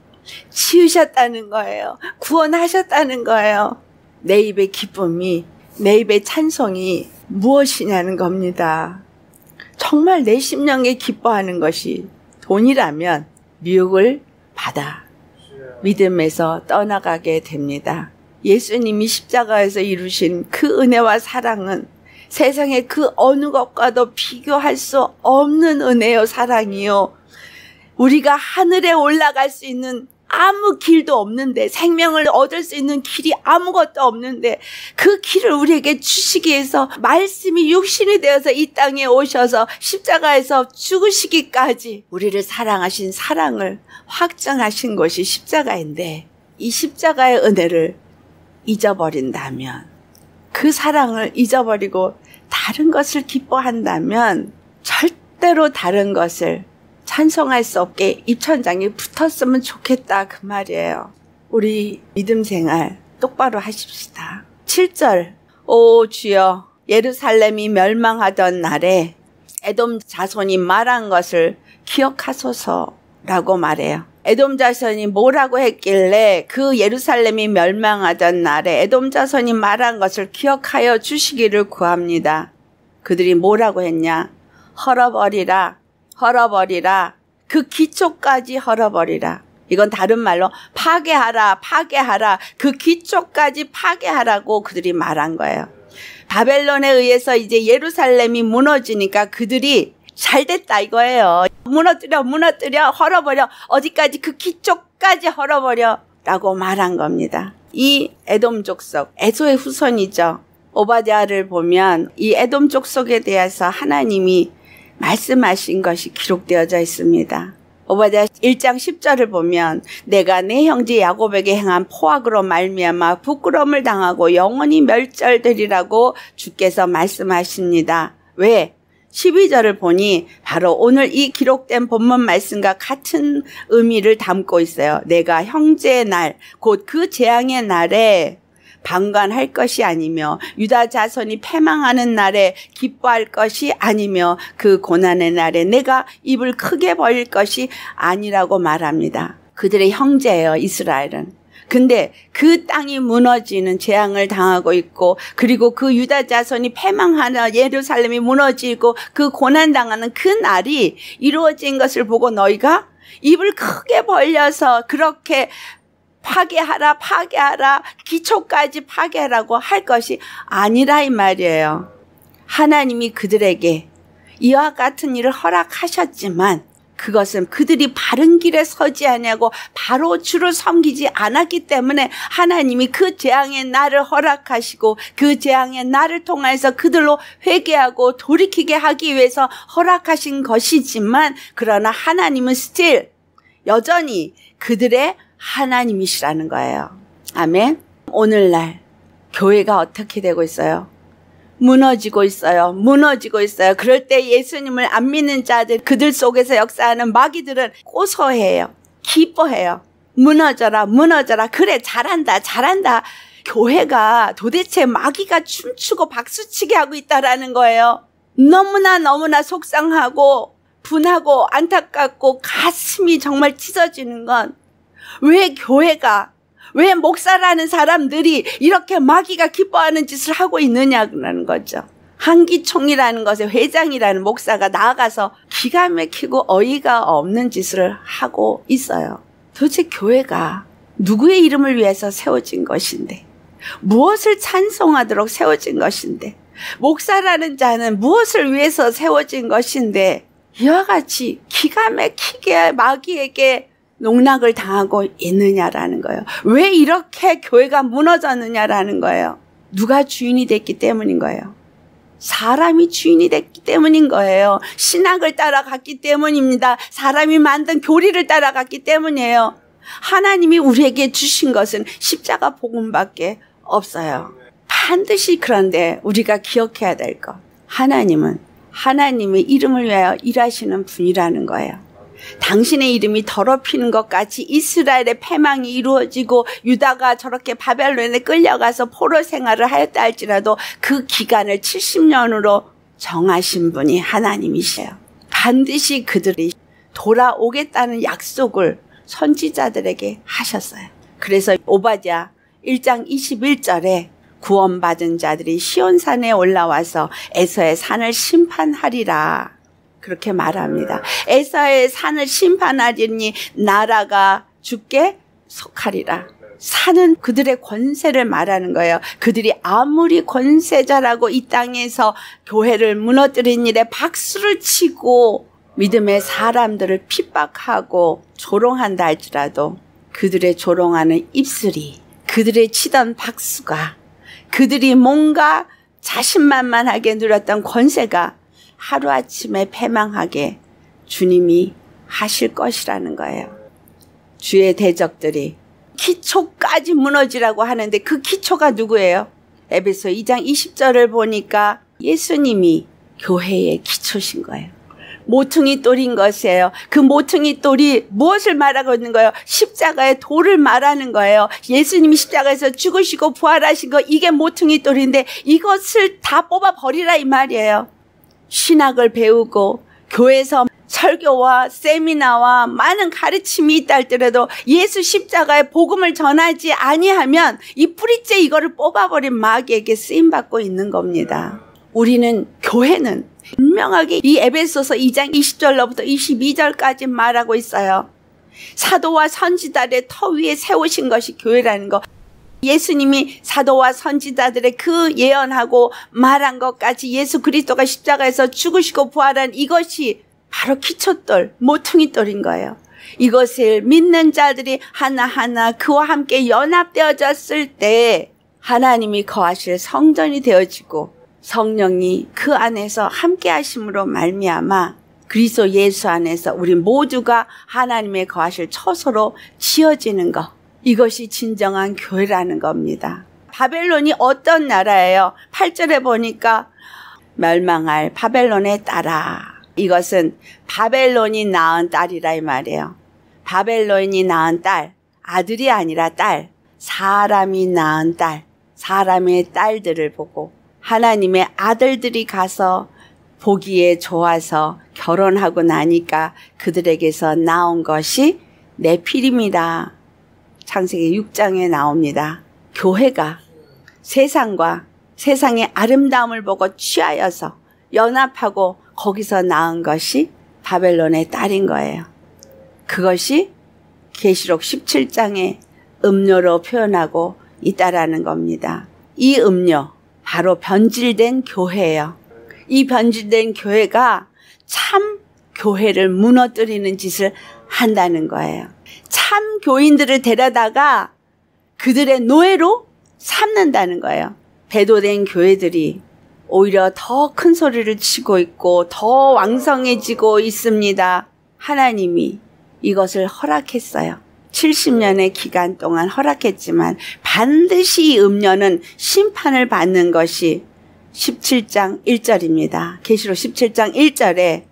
지으셨다는 거예요. 구원하셨다는 거예요. 내 입의 기쁨이, 내 입의 찬송이 무엇이냐는 겁니다. 정말 내 심령에 기뻐하는 것이 돈이라면 유혹을 받아 믿음에서 떠나가게 됩니다. 예수님이 십자가에서 이루신 그 은혜와 사랑은 세상의 그 어느 것과도 비교할 수 없는 은혜요, 사랑이요. 우리가 하늘에 올라갈 수 있는 아무 길도 없는데, 생명을 얻을 수 있는 길이 아무것도 없는데 그 길을 우리에게 주시기 위해서 말씀이 육신이 되어서 이 땅에 오셔서 십자가에서 죽으시기까지 우리를 사랑하신 사랑을 확정하신 것이 십자가인데, 이 십자가의 은혜를 잊어버린다면, 그 사랑을 잊어버리고 다른 것을 기뻐한다면 절대로 다른 것을 찬송할 수 없게 입천장에 붙었으면 좋겠다, 그 말이에요. 우리 믿음 생활 똑바로 하십시다. 칠 절, 오 주여, 예루살렘이 멸망하던 날에 에돔 자손이 말한 것을 기억하소서라고 말해요. 에돔 자손이 뭐라고 했길래 그 예루살렘이 멸망하던 날에 에돔 자손이 말한 것을 기억하여 주시기를 구합니다. 그들이 뭐라고 했냐? 헐어버리라, 헐어버리라, 그 기초까지 헐어버리라. 이건 다른 말로 파괴하라, 파괴하라, 그 기초까지 파괴하라고 그들이 말한 거예요. 바벨론에 의해서 이제 예루살렘이 무너지니까 그들이 잘됐다 이거예요. 무너뜨려, 무너뜨려, 헐어버려, 어디까지, 그 기초까지 헐어버려 라고 말한 겁니다. 이 에돔 족속, 에소의 후손이죠. 오바댜를 보면 이 에돔 족속에 대해서 하나님이 말씀하신 것이 기록되어져 있습니다. 오바댜 일 장 십 절을 보면 내가 내 형제 야곱에게 행한 포악으로 말미암아 부끄러움을 당하고 영원히 멸절되리라고 주께서 말씀하십니다. 왜? 십이 절을 보니 바로 오늘 이 기록된 본문 말씀과 같은 의미를 담고 있어요. 내가 형제의 날, 곧 그 재앙의 날에 방관할 것이 아니며 유다 자손이 패망하는 날에 기뻐할 것이 아니며 그 고난의 날에 내가 입을 크게 벌릴 것이 아니라고 말합니다. 그들의 형제예요, 이스라엘은. 근데 그 땅이 무너지는 재앙을 당하고 있고, 그리고 그 유다 자손이 패망하나 예루살렘이 무너지고 그 고난당하는 그 날이 이루어진 것을 보고 너희가 입을 크게 벌려서 그렇게 파괴하라 파괴하라 기초까지 파괴하라고 할 것이 아니라 이 말이에요. 하나님이 그들에게 이와 같은 일을 허락하셨지만 그것은 그들이 바른 길에 서지 아니하고 바로 주를 섬기지 않았기 때문에 하나님이 그 재앙의 날을 허락하시고 그 재앙의 날을 통해서 그들로 회개하고 돌이키게 하기 위해서 허락하신 것이지만, 그러나 하나님은 still 여전히 그들의 하나님이시라는 거예요. 아멘. 오늘날 교회가 어떻게 되고 있어요? 무너지고 있어요. 무너지고 있어요. 그럴 때 예수님을 안 믿는 자들, 그들 속에서 역사하는 마귀들은 고소해요. 기뻐해요. 무너져라 무너져라. 그래 잘한다 잘한다. 교회가 도대체 마귀가 춤추고 박수치게 하고 있다라는 거예요. 너무나 너무나 속상하고 분하고 안타깝고 가슴이 정말 찢어지는 건 왜 교회가, 왜 목사라는 사람들이 이렇게 마귀가 기뻐하는 짓을 하고 있느냐는 거죠. 한기총이라는 것에 회장이라는 목사가 나아가서 기가 막히고 어이가 없는 짓을 하고 있어요. 도대체 교회가 누구의 이름을 위해서 세워진 것인데, 무엇을 찬송하도록 세워진 것인데, 목사라는 자는 무엇을 위해서 세워진 것인데, 이와 같이 기가 막히게 마귀에게 농락을 당하고 있느냐라는 거예요. 왜 이렇게 교회가 무너졌느냐라는 거예요. 누가 주인이 됐기 때문인 거예요. 사람이 주인이 됐기 때문인 거예요. 신학을 따라갔기 때문입니다. 사람이 만든 교리를 따라갔기 때문이에요. 하나님이 우리에게 주신 것은 십자가 복음밖에 없어요. 반드시. 그런데 우리가 기억해야 될 것, 하나님은 하나님의 이름을 위하여 일하시는 분이라는 거예요. 당신의 이름이 더럽히는 것 같이 이스라엘의 패망이 이루어지고 유다가 저렇게 바벨론에 끌려가서 포로 생활을 하였다 할지라도 그 기간을 칠십 년으로 정하신 분이 하나님이세요. 반드시 그들이 돌아오겠다는 약속을 선지자들에게 하셨어요. 그래서 오바댜 일 장 이십일 절에 구원받은 자들이 시온산에 올라와서 에서의 산을 심판하리라, 그렇게 말합니다. 에서의 산을 심판하리니 나라가 주께 속하리라. 산은 그들의 권세를 말하는 거예요. 그들이 아무리 권세자라고 이 땅에서 교회를 무너뜨린 일에 박수를 치고 믿음의 사람들을 핍박하고 조롱한다 할지라도 그들의 조롱하는 입술이, 그들의 치던 박수가, 그들이 뭔가 자신만만하게 누렸던 권세가 하루아침에 패망하게 주님이 하실 것이라는 거예요. 주의 대적들이 기초까지 무너지라고 하는데 그 기초가 누구예요? 에베소 이 장 이십 절을 보니까 예수님이 교회의 기초신 거예요. 모퉁이 돌인 것이에요. 그 모퉁이 돌이 무엇을 말하고 있는 거예요? 십자가의 돌을 말하는 거예요. 예수님이 십자가에서 죽으시고 부활하신 거, 이게 모퉁이 돌인데 이것을 다 뽑아버리라 이 말이에요. 신학을 배우고 교회에서 설교와 세미나와 많은 가르침이 있다 할지라도 예수 십자가의 복음을 전하지 아니하면 이 뿌리째 이거를 뽑아버린 마귀에게 쓰임받고 있는 겁니다. 우리는, 교회는 분명하게 이 에베소서 이 장 이십 절로부터 이십이 절까지 말하고 있어요. 사도와 선지자들의 터 위에 세우신 것이 교회라는 거. 예수님이 사도와 선지자들의 그 예언하고 말한 것까지 예수 그리스도가 십자가에서 죽으시고 부활한 이것이 바로 기초돌, 모퉁이돌인 거예요. 이것을 믿는 자들이 하나하나 그와 함께 연합되어졌을 때 하나님이 거하실 성전이 되어지고 성령이 그 안에서 함께 하심으로 말미암아 그리스도 예수 안에서 우리 모두가 하나님의 거하실 처소로 지어지는 것, 이것이 진정한 교회라는 겁니다. 바벨론이 어떤 나라예요? 팔 절에 보니까 멸망할 바벨론의 딸아. 이것은 바벨론이 낳은 딸이라 이 말이에요. 바벨론이 낳은 딸, 아들이 아니라 딸, 사람이 낳은 딸, 사람의 딸들을 보고 하나님의 아들들이 가서 보기에 좋아서 결혼하고 나니까 그들에게서 나온 것이 네피림이다. 창세기 육 장에 나옵니다. 교회가 세상과 세상의 아름다움을 보고 취하여서 연합하고 거기서 낳은 것이 바벨론의 딸인 거예요. 그것이 계시록 십칠 장의 음료로 표현하고 있다라는 겁니다. 이 음료, 바로 변질된 교회예요. 이 변질된 교회가 참 교회를 무너뜨리는 짓을 한다는 거예요. 참 교인들을 데려다가 그들의 노예로 삼는다는 거예요. 배도된 교회들이 오히려 더 큰 소리를 치고 있고 더 왕성해지고 있습니다. 하나님이 이것을 허락했어요. 칠십 년의 기간 동안 허락했지만 반드시 이 음료는 심판을 받는 것이 십칠 장 일 절입니다. 계시록 십칠 장 일 절에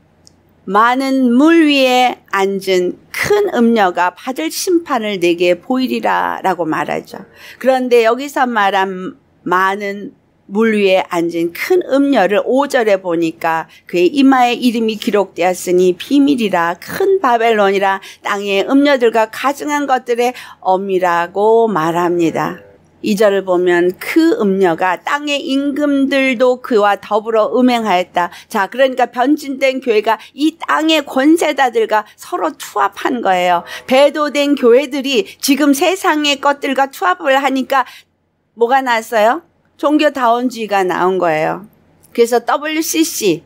많은 물 위에 앉은 큰 음녀가 받을 심판을 내게 보이리라 라고 말하죠. 그런데 여기서 말한 많은 물 위에 앉은 큰 음녀를 오 절에 보니까 그의 이마에 이름이 기록되었으니 비밀이라 큰 바벨론이라 땅의 음녀들과 가증한 것들의 엄이라고 말합니다. 이 절을 보면 그 음녀가 땅의 임금들도 그와 더불어 음행하였다. 자, 그러니까 변진된 교회가 이 땅의 권세자들과 서로 투합한 거예요. 배도된 교회들이 지금 세상의 것들과 투합을 하니까 뭐가 났어요? 종교다원주의가 나온 거예요. 그래서 더블유씨씨,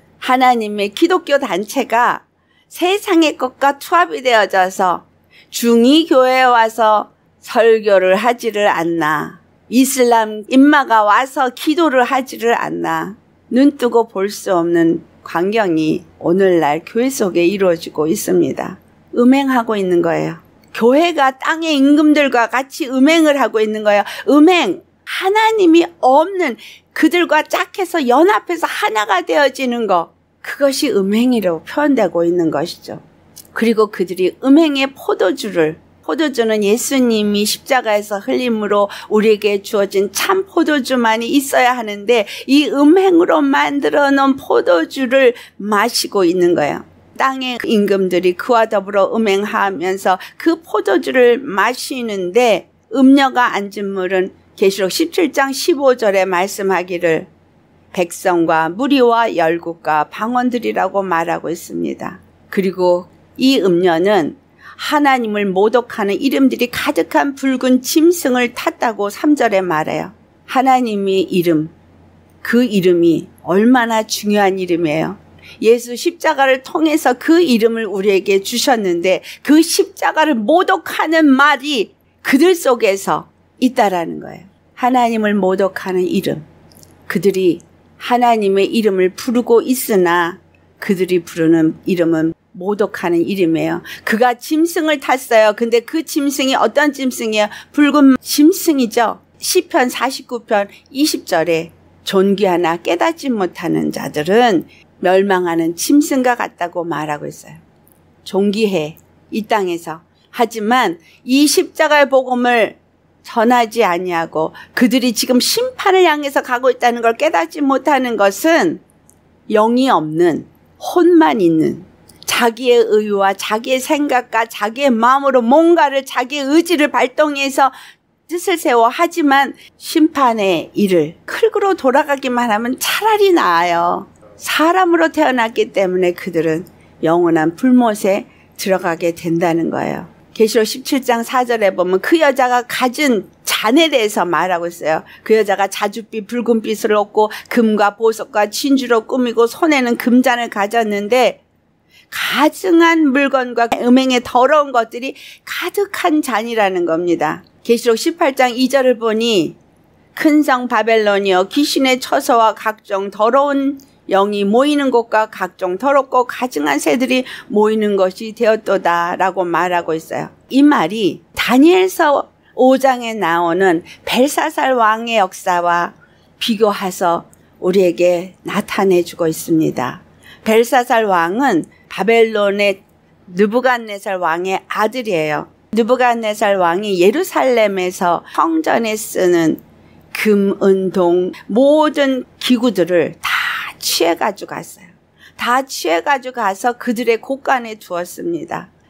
하나님의 기독교 단체가 세상의 것과 투합이 되어져서 중이 교회에 와서 설교를 하지를 않나. 이슬람 인마가 와서 기도를 하지를 않나. 눈 뜨고 볼 수 없는 광경이 오늘날 교회 속에 이루어지고 있습니다. 음행하고 있는 거예요. 교회가 땅의 임금들과 같이 음행을 하고 있는 거예요. 음행. 하나님이 없는 그들과 짝해서 연합해서 하나가 되어지는 것. 그것이 음행이라고 표현되고 있는 것이죠. 그리고 그들이 음행의 포도주를, 포도주는 예수님이 십자가에서 흘림으로 우리에게 주어진 참 포도주만이 있어야 하는데 이 음행으로 만들어 놓은 포도주를 마시고 있는 거예요. 땅의 임금들이 그와 더불어 음행하면서 그 포도주를 마시는데 음녀가 앉은 물은 계시록 십칠 장 십오 절에 말씀하기를 백성과 무리와 열국과 방언들이라고 말하고 있습니다. 그리고 이 음녀는 하나님을 모독하는 이름들이 가득한 붉은 짐승을 탔다고 삼 절에 말해요. 하나님의 이름, 그 이름이 얼마나 중요한 이름이에요. 예수 십자가를 통해서 그 이름을 우리에게 주셨는데 그 십자가를 모독하는 말이 그들 속에서 있다라는 거예요. 하나님을 모독하는 이름. 그들이 하나님의 이름을 부르고 있으나 그들이 부르는 이름은 모독하는 이름이에요. 그가 짐승을 탔어요. 근데 그 짐승이 어떤 짐승이에요? 붉은 짐승이죠. 시편 사십구 편 이십 절에 존귀하나 깨닫지 못하는 자들은 멸망하는 짐승과 같다고 말하고 있어요. 존귀해, 이 땅에서. 하지만 이 십자가의 복음을 전하지 아니하고 그들이 지금 심판을 향해서 가고 있다는 걸 깨닫지 못하는 것은 영이 없는, 혼만 있는, 자기의 의와 자기의 생각과 자기의 마음으로 뭔가를 자기의 의지를 발동해서 뜻을 세워 하지만 심판의 일을 클그로 돌아가기만 하면 차라리 나아요. 사람으로 태어났기 때문에 그들은 영원한 불못에 들어가게 된다는 거예요. 계시록 십칠 장 사 절에 보면 그 여자가 가진 잔에 대해서 말하고 있어요. 그 여자가 자줏빛 붉은빛을 얻고 금과 보석과 진주로 꾸미고 손에는 금잔을 가졌는데 가증한 물건과 음행의 더러운 것들이 가득한 잔이라는 겁니다. 계시록 십팔 장 이 절을 보니 큰 성 바벨론이여 귀신의 처소와 각종 더러운 영이 모이는 곳과 각종 더럽고 가증한 새들이 모이는 것이 되었도다 라고 말하고 있어요. 이 말이 다니엘서 오 장에 나오는 벨사살 왕의 역사와 비교해서 우리에게 나타내주고 있습니다. 벨사살 왕은 바벨론의 느부갓네살 왕의 아들이에요. 느부갓네살 왕이 예루살렘에서 성전에 쓰는 금, 은, 동 모든 기구들을 다 취해가지고 갔어요. 다 취해가지고 가서 그들의 곳간에 두었습니다.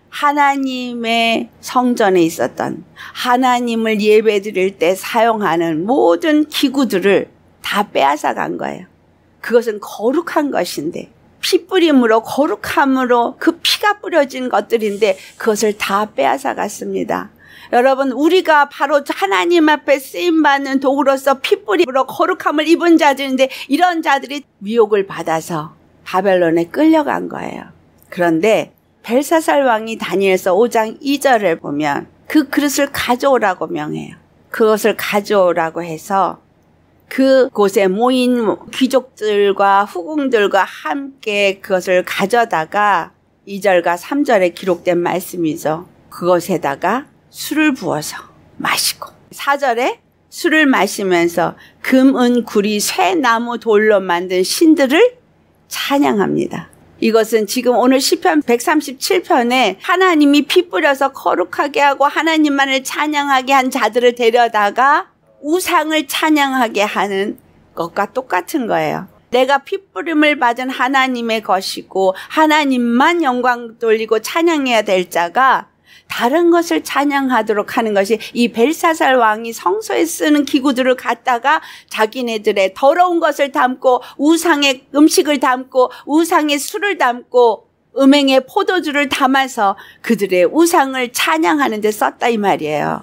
하나님의 성전에 있었던 하나님을 예배드릴 때 사용하는 모든 기구들을 다 빼앗아 간 거예요. 그것은 거룩한 것인데, 피뿌림으로 거룩함으로 그 피가 뿌려진 것들인데 그것을 다 빼앗아 갔습니다. 여러분, 우리가 바로 하나님 앞에 쓰임받는 도구로서 피뿌림으로 거룩함을 입은 자들인데 이런 자들이 미혹을 받아서 바벨론에 끌려간 거예요. 그런데 벨사살 왕이 다니엘서 오 장 이 절을 보면 그 그릇을 가져오라고 명해요. 그것을 가져오라고 해서 그곳에 모인 귀족들과 후궁들과 함께 그것을 가져다가 이 절과 삼 절에 기록된 말씀이죠. 그것에다가 술을 부어서 마시고, 사 절에 술을 마시면서 금, 은, 구리, 쇠, 나무, 돌로 만든 신들을 찬양합니다. 이것은 지금 오늘 시편 백삼십칠 편에 하나님이 피 뿌려서 거룩하게 하고 하나님만을 찬양하게 한 자들을 데려다가 우상을 찬양하게 하는 것과 똑같은 거예요. 내가 피 뿌림을 받은 하나님의 것이고 하나님만 영광 돌리고 찬양해야 될 자가 다른 것을 찬양하도록 하는 것이 이 벨사살 왕이 성소에 쓰는 기구들을 갖다가 자기네들의 더러운 것을 담고 우상의 음식을 담고 우상의 술을 담고 음행의 포도주를 담아서 그들의 우상을 찬양하는 데 썼다 이 말이에요.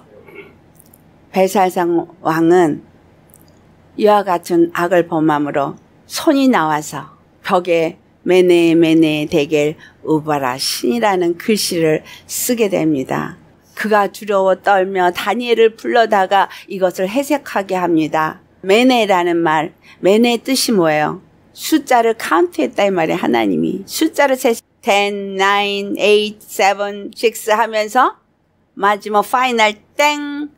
벨사살 왕은 이와 같은 악을 범함으로 손이 나와서 벽에 메네 메네 데겔 우바라 신이라는 글씨를 쓰게 됩니다. 그가 두려워 떨며 다니엘을 불러다가 이것을 해석하게 합니다. 메네라는 말, 메네의 뜻이 뭐예요? 숫자를 카운트했다 이 말이에요. 하나님이 숫자를 세 ten, nine, eight, seven, six 하면서 마지막 파이널 땡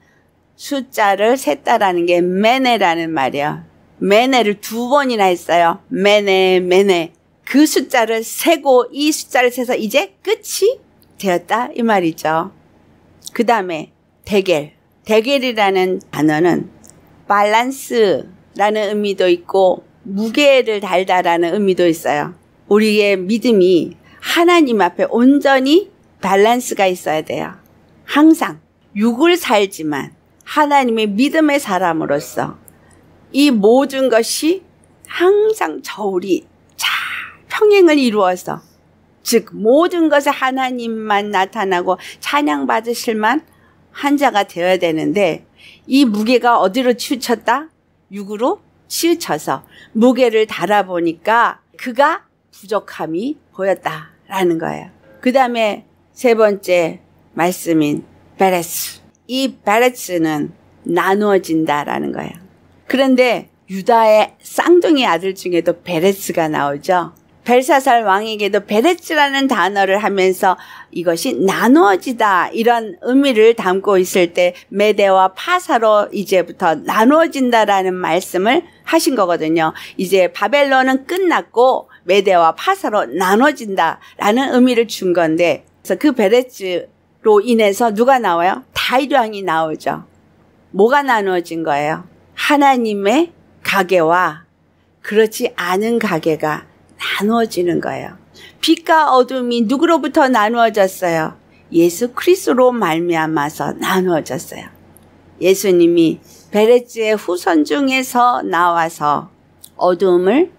숫자를 셌다라는 게 메네라는 말이에요. 메네를 두 번이나 했어요. 메네 메네. 그 숫자를 세고 이 숫자를 세서 이제 끝이 되었다 이 말이죠. 그 다음에 데겔. 데겔이라는 단어는 밸런스라는 의미도 있고 무게를 달다라는 의미도 있어요. 우리의 믿음이 하나님 앞에 온전히 밸런스가 있어야 돼요. 항상 육을 살지만 하나님의 믿음의 사람으로서 이 모든 것이 항상 저울이 평행을 이루어서, 즉 모든 것에 하나님만 나타나고 찬양받으실만 한 자가 되어야 되는데 이 무게가 어디로 치우쳤다? 육으로 치우쳐서 무게를 달아보니까 그가 부족함이 보였다라는 거예요. 그 다음에 세 번째 말씀인 베레스. 이 베레스는 나누어진다라는 거예요. 그런데 유다의 쌍둥이 아들 중에도 베레스가 나오죠. 벨사살 왕에게도 베레스라는 단어를 하면서 이것이 나누어지다 이런 의미를 담고 있을 때 메대와 파사로 이제부터 나누어진다라는 말씀을 하신 거거든요. 이제 바벨론은 끝났고 메대와 파사로 나눠진다라는 의미를 준 건데, 그래서 그 베레스로 인해서 누가 나와요? 다윗 왕이 나오죠. 뭐가 나누어진 거예요? 하나님의 가게와 그렇지 않은 가게가 나누어지는 거예요. 빛과 어둠이 누구로부터 나누어졌어요? 예수 그리스도로 말미암아서 나누어졌어요. 예수님이 베레스의 후손 중에서 나와서 어둠을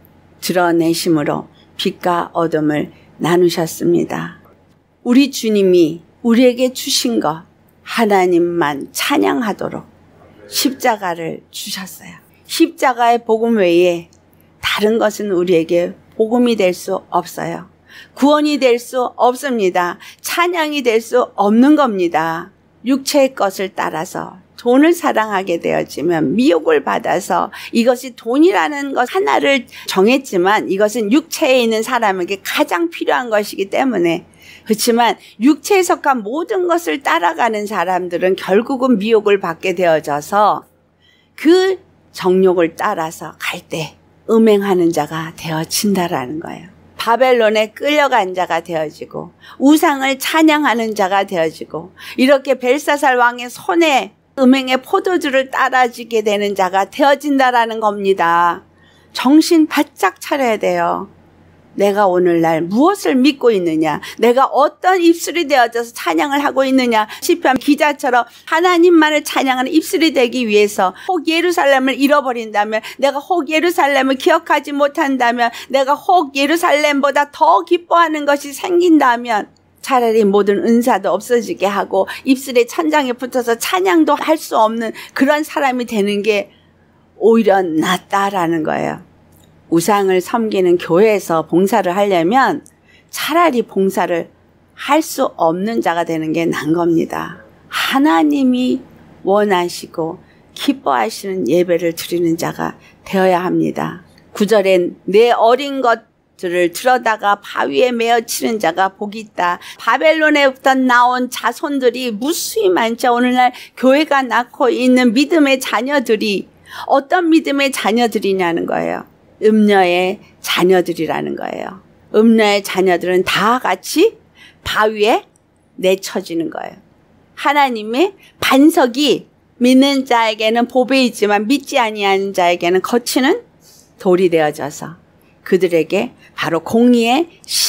드러내심으로 빛과 어둠을 나누셨습니다. 우리 주님이 우리에게 주신 것 하나님만 찬양하도록 십자가를 주셨어요. 십자가의 복음 외에 다른 것은 우리에게 복음이 될 수 없어요. 구원이 될 수 없습니다. 찬양이 될 수 없는 겁니다. 육체의 것을 따라서 돈을 사랑하게 되었지만 미혹을 받아서 이것이 돈이라는 것 하나를 정했지만 이것은 육체에 있는 사람에게 가장 필요한 것이기 때문에, 그렇지만 육체에 속한 모든 것을 따라가는 사람들은 결국은 미혹을 받게 되어져서 그 정욕을 따라서 갈 때 음행하는 자가 되어진다라는 거예요. 바벨론에 끌려간 자가 되어지고 우상을 찬양하는 자가 되어지고 이렇게 벨사살 왕의 손에 음행의 포도주를 따라지게 되는 자가 되어진다라는 겁니다. 정신 바짝 차려야 돼요. 내가 오늘날 무엇을 믿고 있느냐, 내가 어떤 입술이 되어져서 찬양을 하고 있느냐. 시편 기자처럼 하나님만을 찬양하는 입술이 되기 위해서 혹 예루살렘을 잃어버린다면, 내가 혹 예루살렘을 기억하지 못한다면, 내가 혹 예루살렘보다 더 기뻐하는 것이 생긴다면 차라리 모든 은사도 없어지게 하고 입술에 천장에 붙어서 찬양도 할 수 없는 그런 사람이 되는 게 오히려 낫다라는 거예요. 우상을 섬기는 교회에서 봉사를 하려면 차라리 봉사를 할 수 없는 자가 되는 게 난 겁니다. 하나님이 원하시고 기뻐하시는 예배를 드리는 자가 되어야 합니다. 구 절엔 내 어린 것들을 들어다가 바위에 메어 치는 자가 복이 있다. 바벨론에부터 나온 자손들이 무수히 많죠. 오늘날 교회가 낳고 있는 믿음의 자녀들이 어떤 믿음의 자녀들이냐는 거예요. 음녀의 자녀들이라는 거예요. 음녀의 자녀들은 다 같이 바위에 내쳐지는 거예요. 하나님의 반석이 믿는 자에게는 보배이지만 믿지 아니하는 자에게는 거치는 돌이 되어져서 그들에게 바로 공의의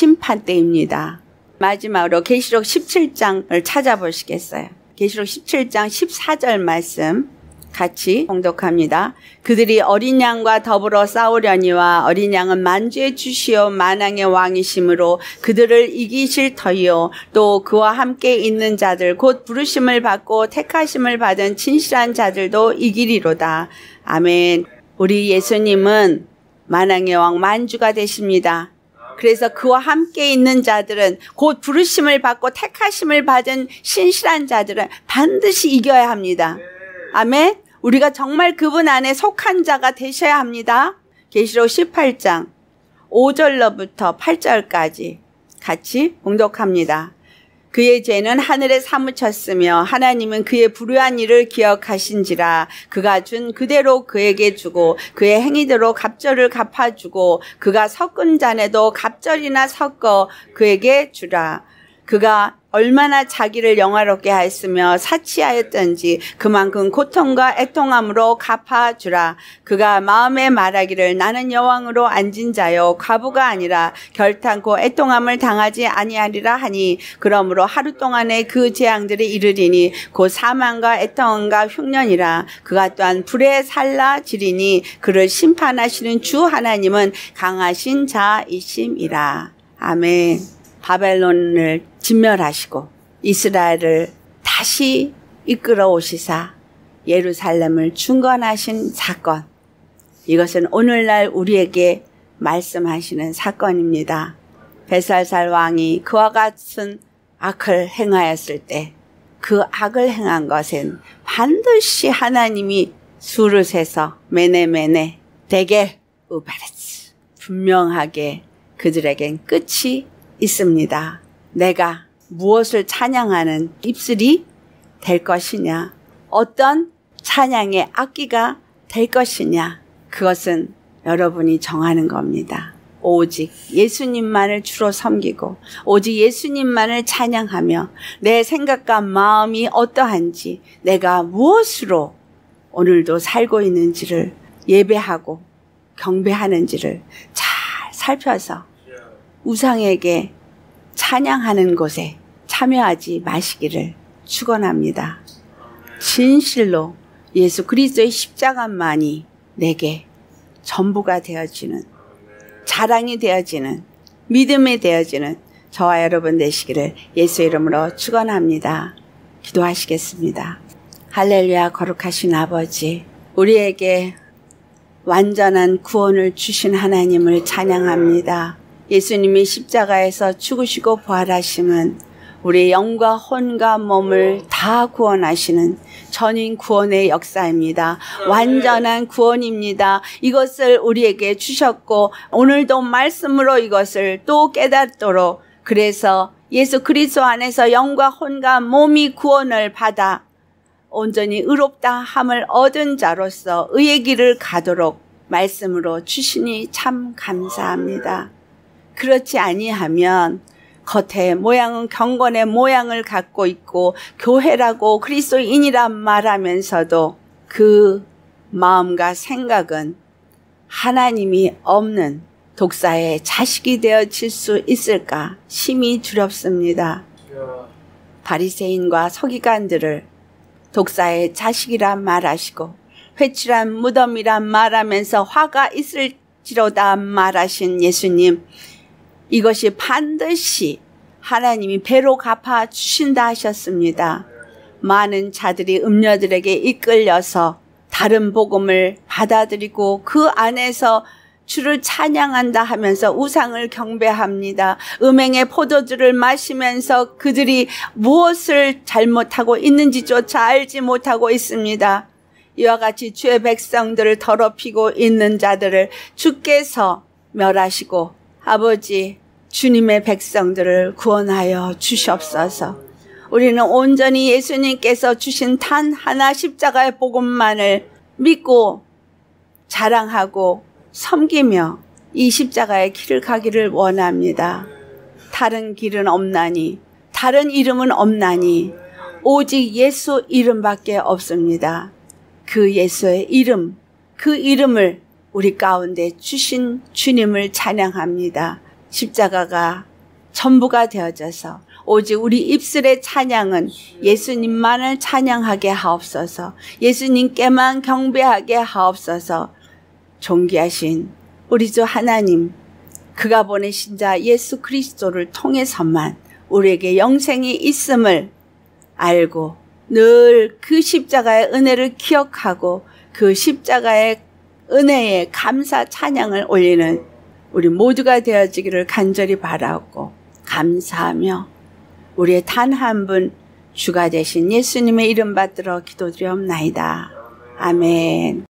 심판대입니다. 마지막으로 계시록 십칠 장을 찾아보시겠어요? 계시록 십칠 장 십사 절 말씀 같이 봉독합니다. 그들이 어린 양과 더불어 싸우려니와 어린 양은 만주의 주시오 만왕의 왕이심으로 그들을 이기실 터이요 또 그와 함께 있는 자들 곧 부르심을 받고 택하심을 받은 진실한 자들도 이기리로다. 아멘. 우리 예수님은 만왕의 왕 만주가 되십니다. 그래서 그와 함께 있는 자들은 곧 부르심을 받고 택하심을 받은 신실한 자들은 반드시 이겨야 합니다. 아멘. 우리가 정말 그분 안에 속한 자가 되셔야 합니다. 계시록 십팔 장 오 절로부터 팔 절까지 같이 봉독합니다. 그의 죄는 하늘에 사무쳤으며 하나님은 그의 불의한 일을 기억하신지라. 그가 준 그대로 그에게 주고 그의 행위대로 갑절을 갚아주고 그가 섞은 잔에도 갑절이나 섞어 그에게 주라. 그가 얼마나 자기를 영화롭게 하였으며 사치하였던지 그만큼 고통과 애통함으로 갚아주라. 그가 마음에 말하기를 나는 여왕으로 앉은 자요 과부가 아니라 결탄코 애통함을 당하지 아니하리라 하니 그러므로 하루 동안에 그 재앙들이 이르리니 곧 사망과 애통함과 흉년이라. 그가 또한 불에 살라지리니 그를 심판하시는 주 하나님은 강하신 자이심이라. 아멘. 바벨론을 진멸하시고 이스라엘을 다시 이끌어 오시사 예루살렘을 중건하신 사건, 이것은 오늘날 우리에게 말씀하시는 사건입니다. 벨사살 왕이 그와 같은 악을 행하였을 때 그 악을 행한 것은 반드시 하나님이 수를 세서 메네메네 데게 우바레츠 분명하게 그들에겐 끝이 있습니다. 내가 무엇을 찬양하는 입술이 될 것이냐, 어떤 찬양의 악기가 될 것이냐, 그것은 여러분이 정하는 겁니다. 오직 예수님만을 주로 섬기고 오직 예수님만을 찬양하며 내 생각과 마음이 어떠한지, 내가 무엇으로 오늘도 살고 있는지를 예배하고 경배하는지를 잘 살펴서 우상에게 찬양하는 곳에 참여하지 마시기를 축원합니다. 진실로 예수 그리스도의 십자가만이 내게 전부가 되어지는, 자랑이 되어지는, 믿음이 되어지는 저와 여러분 되시기를 예수의 이름으로 축원합니다. 기도하시겠습니다. 할렐루야. 거룩하신 아버지, 우리에게 완전한 구원을 주신 하나님을 찬양합니다. 예수님이 십자가에서 죽으시고 부활하심은 우리의 영과 혼과 몸을 다 구원하시는 전인 구원의 역사입니다. 완전한 구원입니다. 이것을 우리에게 주셨고 오늘도 말씀으로 이것을 또 깨닫도록, 그래서 예수 그리스도 안에서 영과 혼과 몸이 구원을 받아 온전히 의롭다 함을 얻은 자로서 의의 길을 가도록 말씀으로 주시니 참 감사합니다. 그렇지 아니하면 겉에 모양은 경건의 모양을 갖고 있고 교회라고 그리스도인이라 말하면서도 그 마음과 생각은 하나님이 없는 독사의 자식이 되어질 수 있을까 심히 두렵습니다. 바리새인과 서기관들을 독사의 자식이라 말하시고 회칠한 무덤이라 말하면서 화가 있을지로다 말하신 예수님, 이것이 반드시 하나님이 배로 갚아 주신다 하셨습니다. 많은 자들이 음녀들에게 이끌려서 다른 복음을 받아들이고 그 안에서 주를 찬양한다 하면서 우상을 경배합니다. 음행의 포도주를 마시면서 그들이 무엇을 잘못하고 있는지조차 알지 못하고 있습니다. 이와 같이 주의 백성들을 더럽히고 있는 자들을 주께서 멸하시고 아버지 주님의 백성들을 구원하여 주시옵소서. 우리는 온전히 예수님께서 주신 단 하나 십자가의 복음만을 믿고 자랑하고 섬기며 이 십자가의 길을 가기를 원합니다. 다른 길은 없나니, 다른 이름은 없나니 오직 예수 이름밖에 없습니다. 그 예수의 이름, 그 이름을 우리 가운데 주신 주님을 찬양합니다. 십자가가 전부가 되어져서 오직 우리 입술의 찬양은 예수님만을 찬양하게 하옵소서. 예수님께만 경배하게 하옵소서. 존귀하신 우리 주 하나님, 그가 보내신 자 예수 그리스도를 통해서만 우리에게 영생이 있음을 알고 늘 그 십자가의 은혜를 기억하고 그 십자가의 은혜에 감사 찬양을 올리는 우리 모두가 되어지기를 간절히 바라고 감사하며 우리의 단 한 분 주가 되신 예수님의 이름 받들어 기도드리옵나이다. 아멘.